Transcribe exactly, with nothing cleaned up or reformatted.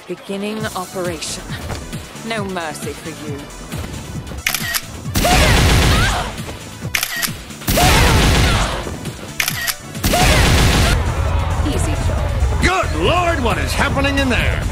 Beginning operation. No mercy for you. Good Lord, what is happening in there?